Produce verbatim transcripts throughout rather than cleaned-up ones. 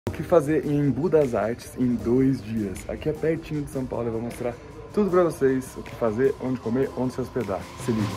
O que fazer em Embu das Artes em dois dias. Aqui é pertinho de São Paulo, eu vou mostrar tudo pra vocês, o que fazer, onde comer, onde se hospedar. Se liga.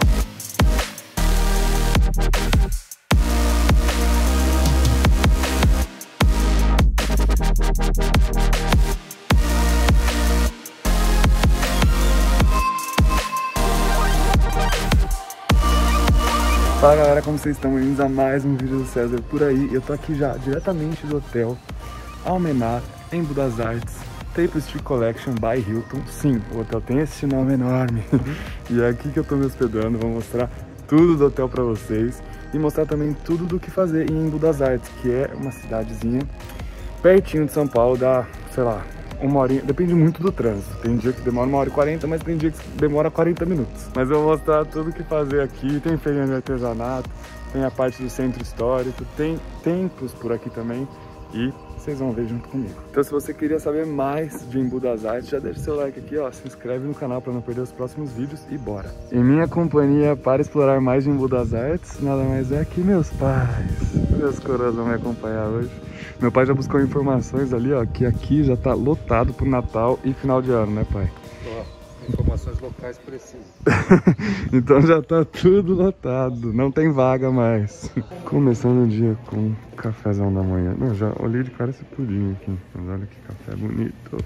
Fala galera, como vocês estão? Bem-vindos a mais um vídeo do César por aí. Eu tô aqui já diretamente do hotel Almenar, em Embu das Artes, Tapestry Collection by Hilton. Sim, o hotel tem esse nome enorme. E é aqui que eu tô me hospedando, vou mostrar tudo do hotel pra vocês e mostrar também tudo do que fazer em Embu das Artes, que é uma cidadezinha pertinho de São Paulo, dá, sei lá, uma horinha, depende muito do trânsito. Tem dia que demora uma hora e quarenta, mas tem dia que demora quarenta minutos. Mas eu vou mostrar tudo o que fazer aqui. Tem feirinha de artesanato, tem a parte do centro histórico, tem templos por aqui também e vocês vão ver junto comigo. Então se você queria saber mais de Embu das Artes, já deixa seu like aqui, ó, se inscreve no canal para não perder os próximos vídeos e bora! Em minha companhia para explorar mais de Embu das Artes, nada mais é que meus pais. Meus coroas vão me acompanhar hoje. Meu pai já buscou informações ali, ó, que aqui já tá lotado pro Natal e final de ano, né, pai? Ó, informações locais precisas. Então já tá tudo lotado, não tem vaga mais. Começando o dia com um cafezão da manhã. Não, já olhei de cara esse pudim aqui, mas olha que café bonito.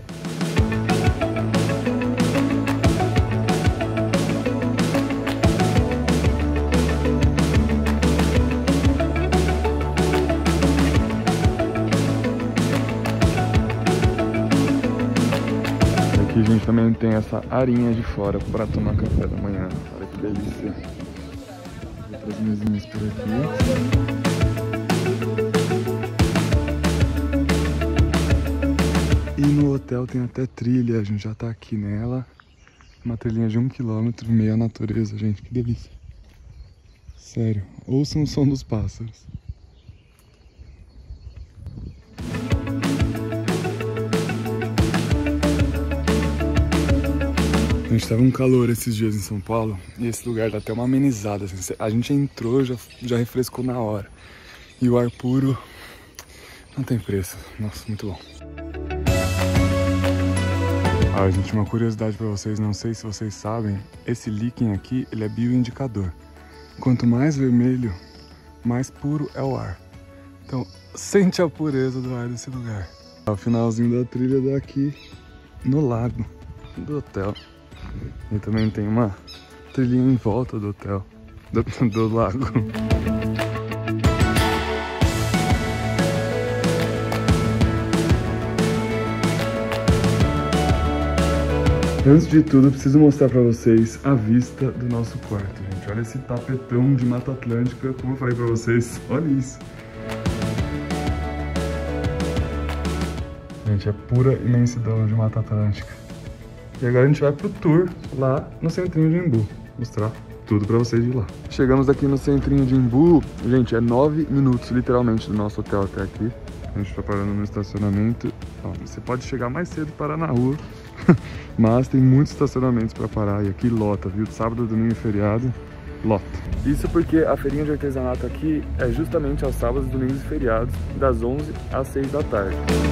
Aqui a gente também tem essa arinha de fora para tomar café da manhã. Olha que delícia. Outras mesinhas por aqui. E no hotel tem até trilha, a gente já tá aqui nela. Uma trilhinha de um quilômetro, meio à natureza, gente, que delícia. Sério, ouçam o som dos pássaros. A gente tava um calor esses dias em São Paulo e esse lugar dá até uma amenizada, assim. A gente entrou, já, já refrescou na hora. E o ar puro não tem preço. Nossa, muito bom. Ah, gente, uma curiosidade pra vocês, não sei se vocês sabem, esse líquen aqui, ele é bioindicador. Quanto mais vermelho, mais puro é o ar. Então, sente a pureza do ar desse lugar. O finalzinho da trilha daqui no lago do hotel. E também tem uma trilhinha em volta do hotel, do, do lago. Antes de tudo, preciso mostrar pra vocês a vista do nosso quarto, gente. Olha esse tapetão de Mata Atlântica, como eu falei pra vocês, olha isso. Gente, é pura imensidão de Mata Atlântica. E agora a gente vai pro tour lá no centrinho de Embu, mostrar tudo pra vocês de lá. Chegamos aqui no centrinho de Embu, gente, é nove minutos literalmente do nosso hotel até aqui. A gente tá parando no estacionamento. Ó, você pode chegar mais cedo e parar na rua, mas tem muitos estacionamentos pra parar e aqui lota, viu? Sábado, domingo e feriado, lota. Isso porque a feirinha de artesanato aqui é justamente aos sábados, domingos e feriados, das onze às seis da tarde.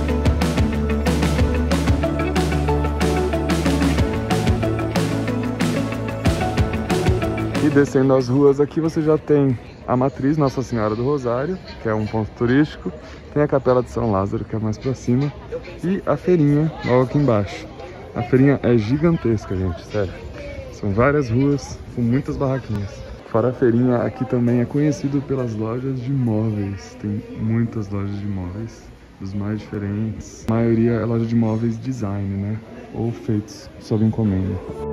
E descendo as ruas aqui você já tem a matriz Nossa Senhora do Rosário, que é um ponto turístico. Tem a Capela de São Lázaro, que é mais pra cima. E a feirinha logo aqui embaixo. A feirinha é gigantesca, gente, sério. São várias ruas com muitas barraquinhas. Fora a feirinha, aqui também é conhecido pelas lojas de móveis. Tem muitas lojas de móveis, dos mais diferentes. A maioria é loja de móveis design, né? Ou feitos sob encomenda.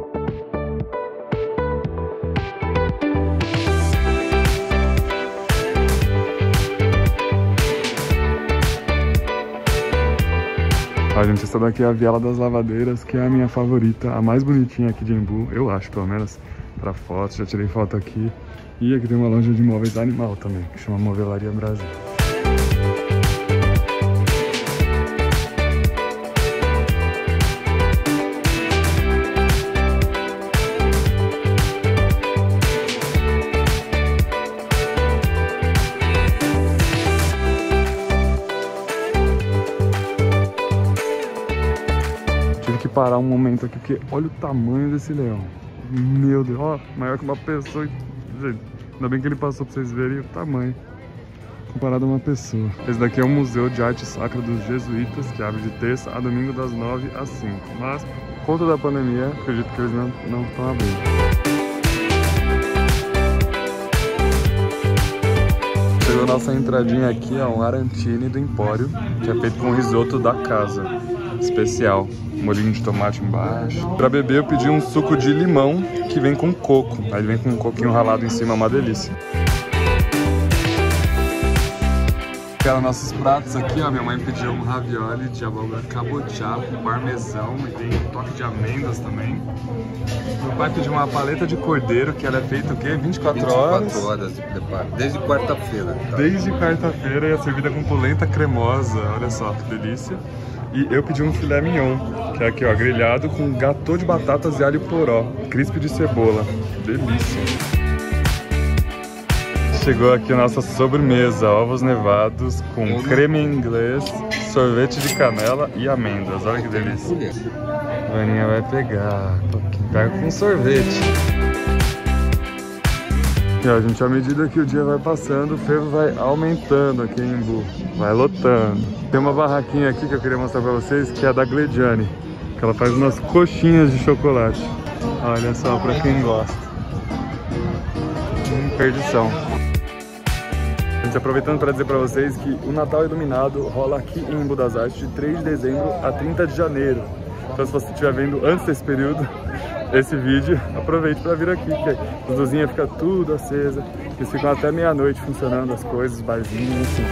A gente está daqui a Viela das Lavadeiras, que é a minha favorita, a mais bonitinha aqui de Embu, eu acho, pelo menos para fotos, já tirei foto aqui. E aqui tem uma loja de móveis animal também, que chama Movelaria Brasil. parar um momento aqui, porque olha o tamanho desse leão. Meu Deus, ó, maior que uma pessoa. Gente, ainda bem que ele passou pra vocês verem o tamanho comparado a uma pessoa. Esse daqui é o Museu de Arte Sacra dos Jesuítas, que abre de terça a domingo das nove às cinco. Mas, por conta da pandemia, acredito que eles não, não estão abrindo. Chegou a nossa entradinha aqui, ó, um arantine do Empório, que é feito com risoto da casa, especial. Molhinho de tomate embaixo. Pra beber eu pedi um suco de limão, que vem com coco. Aí ele vem com um coquinho ralado em cima, uma delícia. Pegaram nossos pratos aqui, ó. Minha mãe pediu um ravioli de abóbora cabotiá com parmesão e tem um toque de amêndoas também. Meu pai pediu uma paleta de cordeiro, que ela é feita o quê? vinte e quatro horas? vinte e quatro horas de preparo, desde quarta-feira. Tá? Desde quarta-feira e é servida com polenta cremosa, olha só que delícia. E eu pedi um filé mignon, que é aqui, ó, grelhado com gatô de batatas e alho poró, crisp de cebola. Delícia! Chegou aqui a nossa sobremesa, ovos nevados com creme inglês, sorvete de canela e amêndoas. Olha que delícia. A Vaninha vai pegar, pega com sorvete. E ó, gente, à medida que o dia vai passando, o fervo vai aumentando aqui em Embu, vai lotando. Tem uma barraquinha aqui que eu queria mostrar pra vocês, que é da Glediane, que ela faz umas coxinhas de chocolate. Olha só, pra quem gosta. Hum, perdição. Gente, aproveitando para dizer para vocês que o Natal Iluminado rola aqui em Embu das Artes de três de dezembro a trinta de janeiro. Então se você estiver vendo antes desse período, esse vídeo, aproveite para vir aqui, porque as luzinhas ficam tudo acesa, eles ficam até meia-noite funcionando as coisas, barzinhos, assim.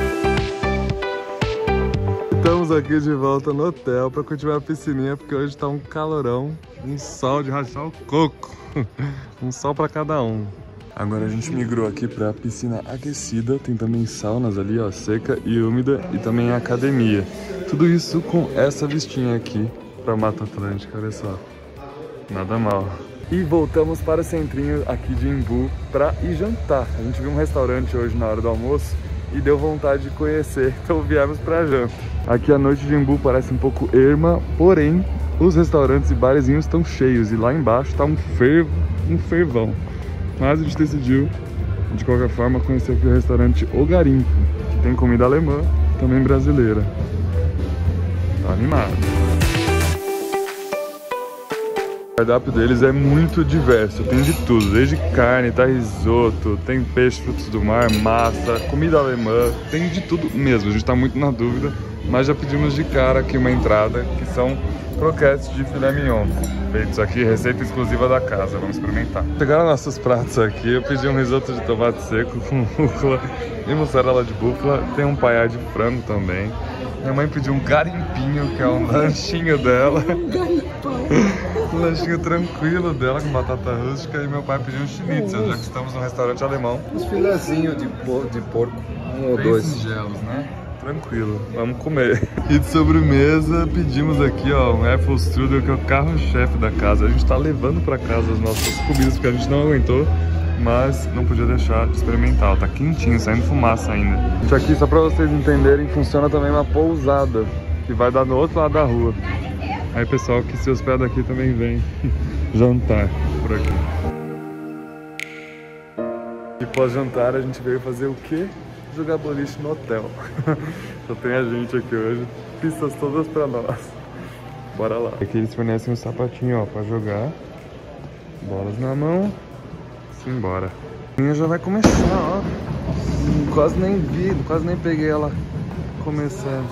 Estamos aqui de volta no hotel para continuar a piscininha, porque hoje tá um calorão, um sol de rachar o coco, um sol para cada um. Agora a gente migrou aqui para a piscina aquecida, tem também saunas ali, ó, seca e úmida, e também a academia. Tudo isso com essa vistinha aqui para a Mata Atlântica, olha só. Nada mal. E voltamos para o centrinho aqui de Embu para ir jantar. A gente viu um restaurante hoje na hora do almoço e deu vontade de conhecer, então viemos para janta. Aqui a noite de Embu parece um pouco erma, porém os restaurantes e barzinhos estão cheios e lá embaixo está um fervo, um fervão. Mas a gente decidiu, de qualquer forma, conhecer aqui o restaurante O Garimpo, que tem comida alemã, também brasileira. Tá animado. O cardápio deles é muito diverso, tem de tudo, desde carne, tá risoto, tem peixe, frutos do mar, massa, comida alemã, tem de tudo mesmo. A gente tá muito na dúvida, mas já pedimos de cara aqui uma entrada, que são croquetes de filé mignon, feitos aqui, receita exclusiva da casa, vamos experimentar. Chegaram nossos pratos aqui, eu pedi um risoto de tomate seco com rúcula e mussarela de búfala, tem um paiá de frango também. Minha mãe pediu um garimpinho, que é um lanchinho dela, um lanchinho tranquilo dela com batata rústica, e meu pai pediu um schnitzel, já que estamos num restaurante alemão. Uns filezinhos de, por, de porco, um ou Bem dois. singelos, né? Tranquilo, vamos comer. E de sobremesa pedimos aqui, ó, um Apple Strudel, que é o carro-chefe da casa. A gente tá levando pra casa as nossas comidas porque a gente não aguentou, mas não podia deixar de experimentar. Ó, tá quentinho, saindo fumaça ainda. Gente, aqui, só pra vocês entenderem, funciona também uma pousada, que vai dar no outro lado da rua. Aí pessoal que se hospeda aqui também vem jantar por aqui. E pós-jantar a gente veio fazer o quê? Jogar boliche no hotel. Só tem a gente aqui hoje. Pistas todas pra nós. Bora lá. Aqui eles fornecem um sapatinho, ó, pra jogar. Bolas na mão. Simbora. A minha já vai começar, ó. Quase nem vi, quase nem peguei ela começando.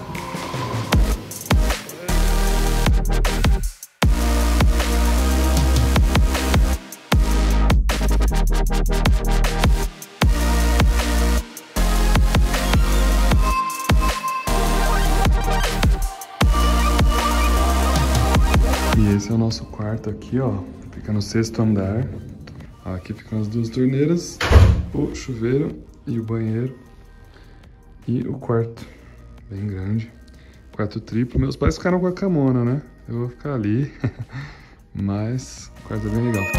E esse é o nosso quarto aqui, ó. Fica no sexto andar. Aqui ficam as duas torneiras, o chuveiro e o banheiro. E o quarto, bem grande. Quarto triplo. Meus pais ficaram com a camona, né? Eu vou ficar ali. Mas o quarto é bem legal.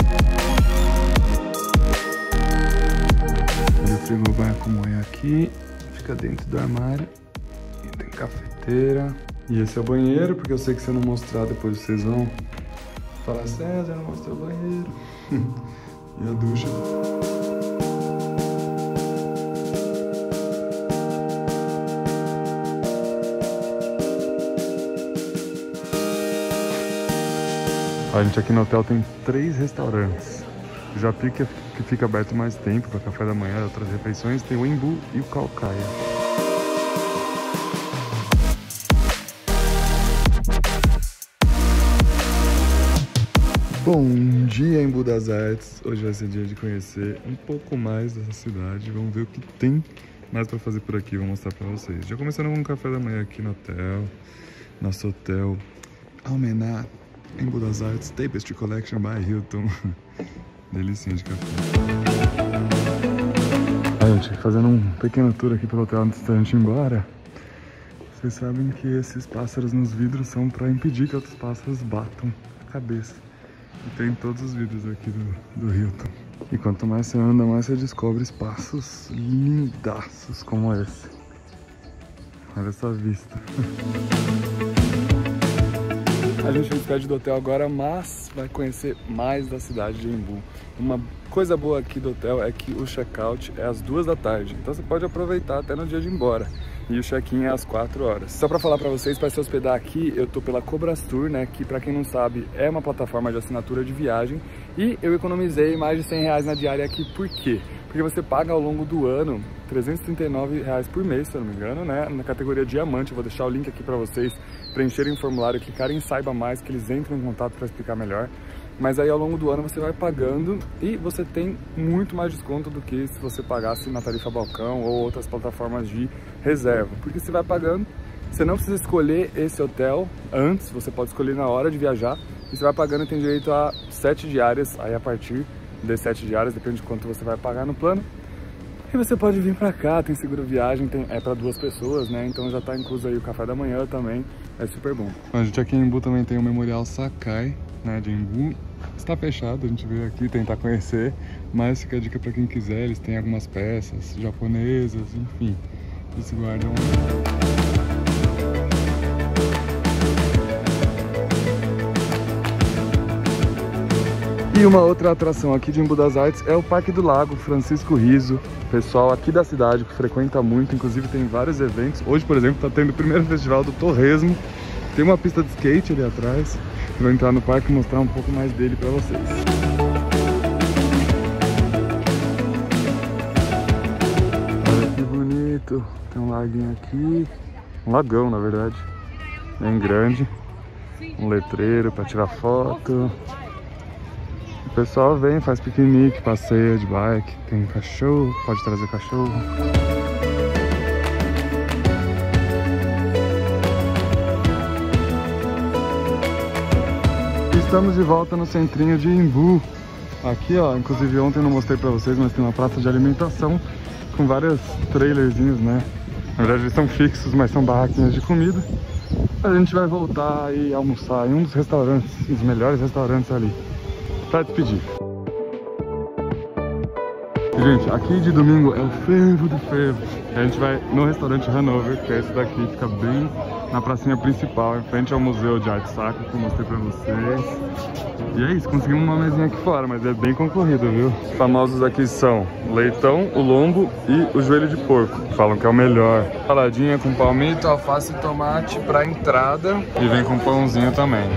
O frigobar como é aqui. Fica dentro do armário. E tem cafeteira. E esse é o banheiro, porque eu sei que se eu não mostrar, depois vocês vão falar, César, não mostrou o banheiro. E a ducha. A gente aqui no hotel tem três restaurantes. O Japi, que fica aberto mais tempo para café da manhã e outras refeições, tem o Embu e o Caucaia. Bom dia, Embu das Artes. Hoje vai ser dia de conhecer um pouco mais dessa cidade. Vamos ver o que tem mais para fazer por aqui. Vou mostrar para vocês. Já começando com um café da manhã aqui no hotel. Nosso hotel Almenar, Embu das Artes, Tapestry Collection by Hilton. Delicinha de café. A gente fazendo um pequeno tour aqui pelo hotel antes da gente ir embora. Vocês sabem que esses pássaros nos vidros são para impedir que outros pássaros batam a cabeça. E tem todos os vidros aqui do, do Hilton. E quanto mais você anda, mais você descobre espaços lindaços como esse. Olha essa vista. A gente vai despede do hotel agora, mas vai conhecer mais da cidade de Embu. Uma coisa boa aqui do hotel é que o check-out é às duas da tarde. Então você pode aproveitar até no dia de ir embora. E o check-in é às quatro horas. Só para falar para vocês, para se hospedar aqui, eu tô pela Cobrastur, né? Que para quem não sabe é uma plataforma de assinatura de viagem. E eu economizei mais de cem reais na diária aqui. Por quê? Porque você paga ao longo do ano trezentos e trinta e nove reais por mês, se eu não me engano, né? Na categoria Diamante. Eu vou deixar o link aqui para vocês preencherem o formulário, clicarem em Saiba Mais, que eles entram em contato para explicar melhor. Mas aí ao longo do ano você vai pagando e você tem muito mais desconto do que se você pagasse na tarifa balcão ou outras plataformas de reserva. Porque você vai pagando, você não precisa escolher esse hotel antes, você pode escolher na hora de viajar. E você vai pagando e tem direito a sete diárias, aí a partir de sete diárias, depende de quanto você vai pagar no plano. E você pode vir pra cá, tem seguro viagem, tem, é pra duas pessoas, né? Então já tá incluso aí o café da manhã também, é super bom. A gente aqui em Embu também tem o Memorial Sakai, né, de Embu. Está fechado, a gente veio aqui tentar conhecer, mas fica a dica pra quem quiser, eles têm algumas peças japonesas, enfim, eles guardam... E uma outra atração aqui de Embu das Artes é o Parque do Lago Francisco Riso. Pessoal aqui da cidade que frequenta muito, inclusive tem vários eventos. Hoje, por exemplo, está tendo o primeiro festival do Torresmo. Tem uma pista de skate ali atrás. Eu vou entrar no parque e mostrar um pouco mais dele para vocês. Olha que bonito. Tem um laguinho aqui. Um lagão, na verdade. Bem grande. Um letreiro para tirar foto. O pessoal vem, faz piquenique, passeia de bike, tem cachorro, pode trazer cachorro. Estamos de volta no centrinho de Embu. Aqui, ó, inclusive ontem eu não mostrei pra vocês, mas tem uma praça de alimentação com vários trailerzinhos, né? Na verdade eles são fixos, mas são barraquinhas de comida. A gente vai voltar e almoçar em um dos restaurantes, os melhores restaurantes ali, pra despedir. Gente, aqui de domingo é o fervo do fervo. A gente vai no restaurante Hanover, que é esse daqui, fica bem na pracinha principal, em frente ao Museu de Arte Sacra, que eu mostrei pra vocês. E é isso, conseguimos uma mesinha aqui fora, mas é bem concorrido, viu? Os famosos aqui são o leitão, o lombo e o joelho de porco, que falam que é o melhor. Saladinha com palmito, alface e tomate pra entrada e vem com pãozinho também.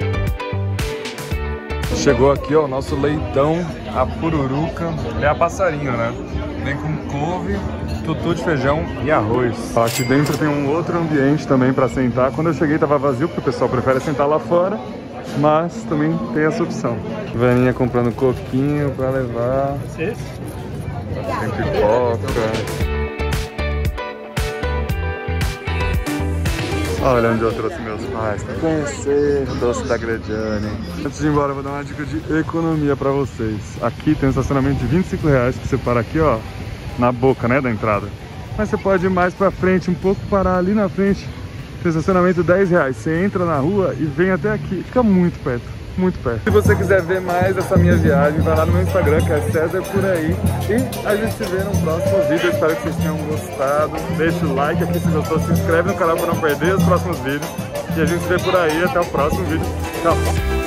Chegou aqui, ó, o nosso leitão, a pururuca, ele é a passarinho, né? Vem com couve, tutu de feijão e arroz. Aqui dentro tem um outro ambiente também para sentar. Quando eu cheguei tava vazio, porque o pessoal prefere sentar lá fora, mas também tem essa opção. Velhinha comprando coquinho para levar. Tem pipoca. Olha onde eu trouxe meus pais pra conhecer o doce da Grediane. Antes de ir embora, eu vou dar uma dica de economia pra vocês. Aqui tem um estacionamento de vinte e cinco reais que você para aqui, ó, na boca, né, da entrada. Mas você pode ir mais pra frente, um pouco, parar ali na frente. Tem estacionamento de dez reais. Você entra na rua e vem até aqui. Fica muito perto. muito perto. Se você quiser ver mais dessa minha viagem, vai lá no meu Instagram, que é César Por Aí. E a gente se vê no próximo vídeo. Eu espero que vocês tenham gostado. Deixa o like aqui se gostou, se inscreve no canal para não perder os próximos vídeos. E a gente se vê por aí. Até o próximo vídeo. Tchau!